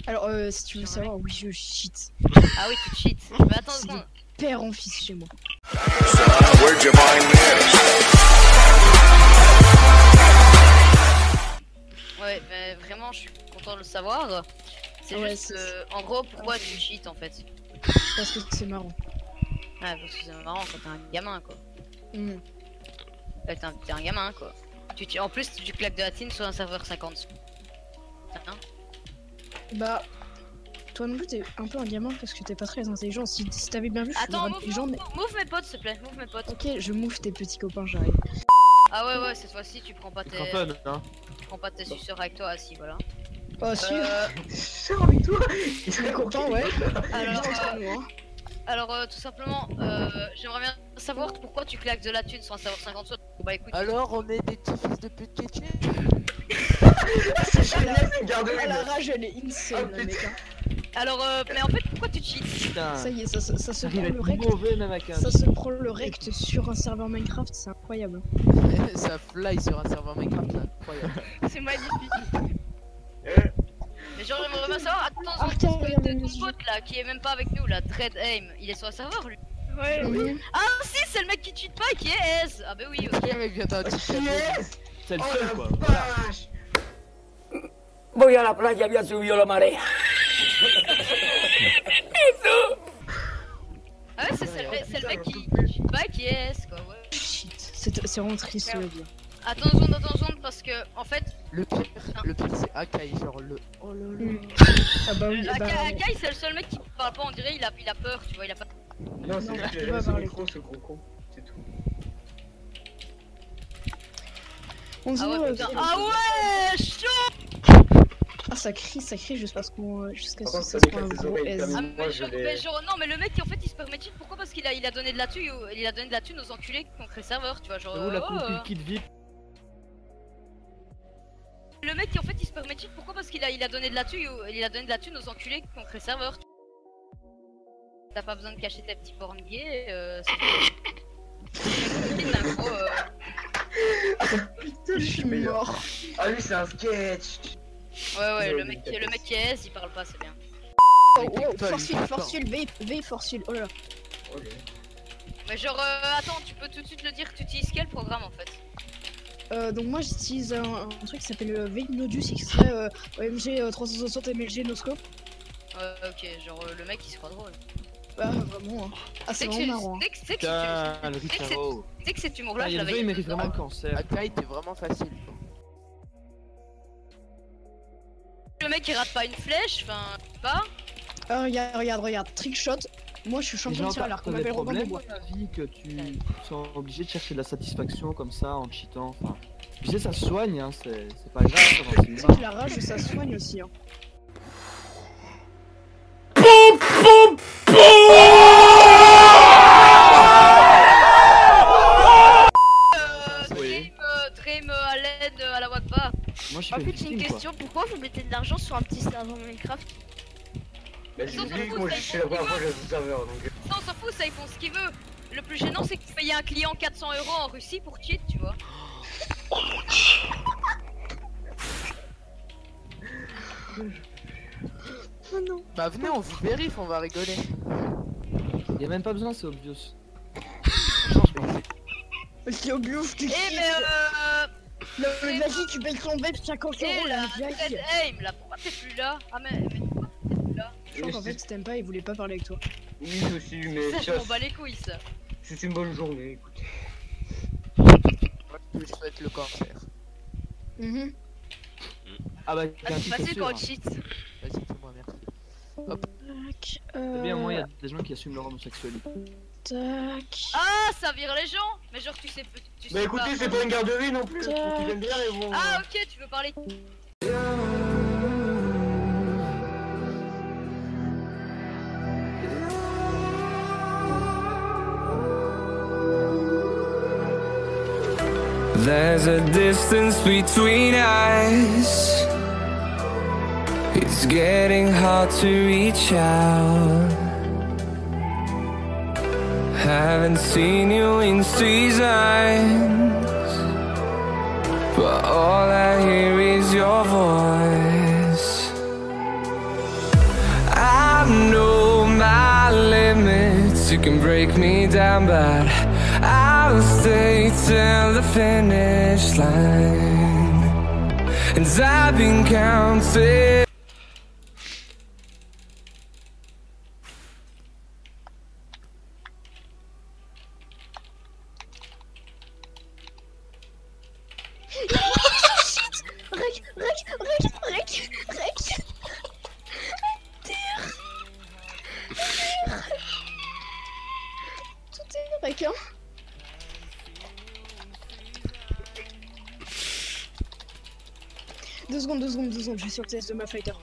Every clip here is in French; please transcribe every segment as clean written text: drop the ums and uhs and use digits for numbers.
Alors, si tu veux savoir, oui, je cheat. Ah oui, tu cheats. Mais attends, C'est attends. père en fils chez moi. Ouais, mais vraiment, je suis content de le savoir. C'est Ouais, juste, en gros, pourquoi tu cheats en fait? Parce que c'est marrant. Ouais, parce que c'est marrant quand t'es un gamin quoi. Mmh. Ouais, t'es un gamin quoi. En plus, tu claques de la thune sur un serveur 50. Hein? Bah, toi non plus, t'es un peu un gamin parce que t'es pas très intelligent. Si t'avais bien vu, je suis Attends, intelligent, mais. move mes potes s'il te plaît, move mes potes. Ok, je move tes petits copains, j'arrive. Ah ouais, ouais, cette fois-ci, tu prends pas tes. Hein. Tu prends pas tes suceurs avec toi, assis, voilà. Oh, si, Sors avec toi. il serait content, ouais. Alors, moi. Alors, tout simplement, j'aimerais bien savoir pourquoi tu claques de la thune sans savoir 50 sauts. Bah écoute. Alors, on est des petits fils de pute Ketchup. À la rage, elle est insane, la mec. Hein. Alors, mais en fait, pourquoi tu cheats? Putain. Ça y est, ça se prend Il va le être rect. mauvais même avec un. Ça se prend le rect sur un serveur Minecraft, c'est incroyable. Ça fly sur un serveur Minecraft, c'est incroyable. C'est magnifique. Mais genre, j'aimerais bien savoir, Ah, attends, tiens, regarde, ton pote là, qui est même pas avec nous là, Dread Aim, il est sur le serveur lui? Ouais, oui. Ah si, c'est le mec qui cheat pas et qui est S. Ah bah oui, ok. Le mec vient d'un petit C'est le Oh seul la quoi. vache. Voy a la playa, había subido la marea. Ah ouais, c'est le mec qui cheat pas et qui est S quoi, ouais. Shit, c'est vraiment triste de le dire. Attention, parce que en fait, Le pire c'est Akai, genre le. Oh là là. Ah bah oui, bah. Akai c'est le seul mec qui parle pas, on dirait il a peur, tu vois, il a pas. Non, c'est Non, juste tu que vas j'avais son parler. micro, ce gros con. C'est tout. On Ah dirait, ouais, putain. Ah ouais, chaud. Ah, ça crie jusqu'à ce Par contre, ce ça soit un décale ses gros oreilles, S. comme- Ah, Moi, mais je genre, l'ai- non, mais le mec en fait il se permet de cheat, pourquoi? Parce qu'il a donné de la thune, il a donné de la thune aux enculés qui ont créé le serveur, tu vois, genre. J'avoue, la compil kit VIP. Le mec en fait il se permet de cheat, pourquoi? Parce qu'il a donné de la thune, aux enculés qui ont créé le serveur. T'as pas besoin de cacher tes petits porn gays, c'est l'info, Putain, Je suis mort. Ah, lui, c'est un sketch. Ouais, le mec qui est S, il parle pas, c'est bien. Oh, oh, force field, V, force field, oh là. Ok. Mais genre, attends, tu peux tout de suite le dire, tu utilises quel programme en fait? Donc moi j'utilise un truc qui s'appelle V-Nodus extrait OMG 360 MLG no scope. Ok, genre le mec il se croit drôle. Bah vraiment. Hein. Ah c'est vraiment marrant. Hein. Putain, le Richaro. Tu sais que cet humour là, Ah, je il l'avais. mérite vraiment le cancer. Akai était vraiment facile. Le mec il rate pas une flèche, enfin, pas. Regarde, trick shot. Moi je suis champion de tir à l'arc, on des m'appelle Robin des problèmes Bois. dans la vie que tu sois obligé de chercher de la satisfaction comme ça en cheatant. Enfin, tu sais, ça se soigne, hein, c'est pas grave. Ça va, Tu sais que la rage ça soigne aussi. Hein. Dream à l'aide à la Wakba. Moi je suis En fait fait, j'ai une victime, quoi. question, pourquoi vous mettez de l'argent sur un petit serveur Minecraft? Bah, j'ai oublié que moi, je suis la première fois que j'ai ce serveur, donc. Non, on s'en fout, ça ils font ce qu'ils veulent. Le plus gênant c'est que tu payes un client 400 € en Russie pour cheat, tu vois. Oh non. Bah venez, on vous vérifie, on va rigoler. Y'a même pas besoin, c'est obvious. C'est obvious, tu Eh mais Vas-y, tu payes ton web 50 Eh € la là, vieille. Red Aim là, pourquoi t'es plus là? Ah mais pourquoi t'es plus là? Je crois qu'en fait si t'aimes pas, il voulait pas parler avec toi. Oui, aussi, mais Ça, ça, je m'en bats les couilles ça. c'est une bonne journée, écoutez. Je vous souhaite le cancer. Ah bah, Ah, c'est facile quand on cheat. Vas-y, fais-moi, merci. Tac. C'est bien, moi, y'a des gens qui assument leur homosexualité. Tac. Ah, ça vire les gens. Mais genre tu sais Bah écoutez, c'est pas une garderie non plus, Tac. donc ils aiment bien les bons. Ah ok, tu veux parler. There's a distance between us. It's getting hard to reach out. Haven't seen you in seasons, but all I hear is your voice. Yes, you can break me down, but I'll stay till the finish line. And I've been counting. Rec, hein. Deux secondes, je suis sur le test de ma fighter.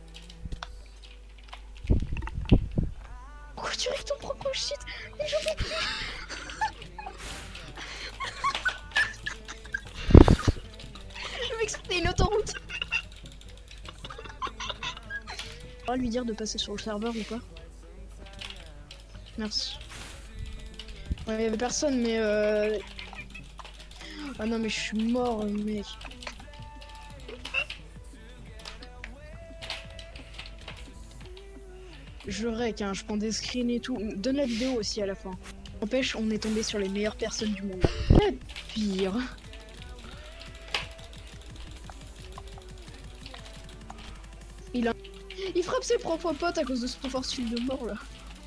Pourquoi tu règles ton propre shit? Mais j'en peux plus. Le mec c'était une autoroute. On va lui dire de passer sur le serveur ou quoi? Merci. Ouais, il y avait personne mais ah non mais je suis mort mec. Je rec, hein, je prends des screens et tout. Donne la vidéo aussi à la fin. N'empêche, on est tombé sur les meilleures personnes du monde. La pire. Il frappe ses propres potes à cause de son fortune de mort là.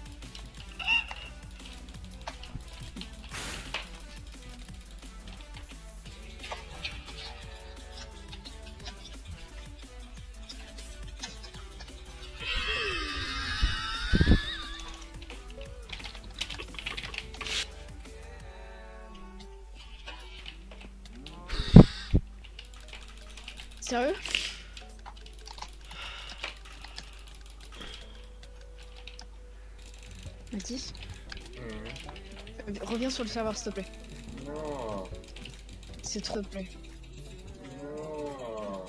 Sérieux? Mathis? Reviens sur le serveur s'il te plaît. Non. S'il te plaît. Non.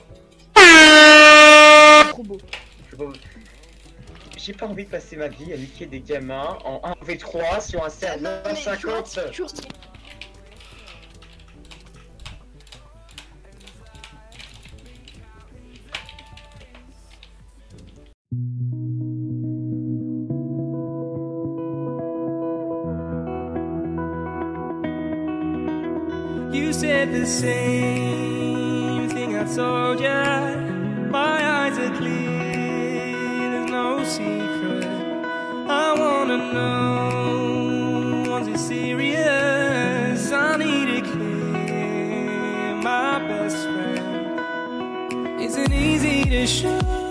Trop beau. J'ai pas envie de passer ma vie à niquer des gamins en 1v3 sur un serveur 50. You said the same thing I told ya. My eyes are clear, there's no secret. I wanna know, was it serious? I need it clear, my best friend. Isn't easy to show.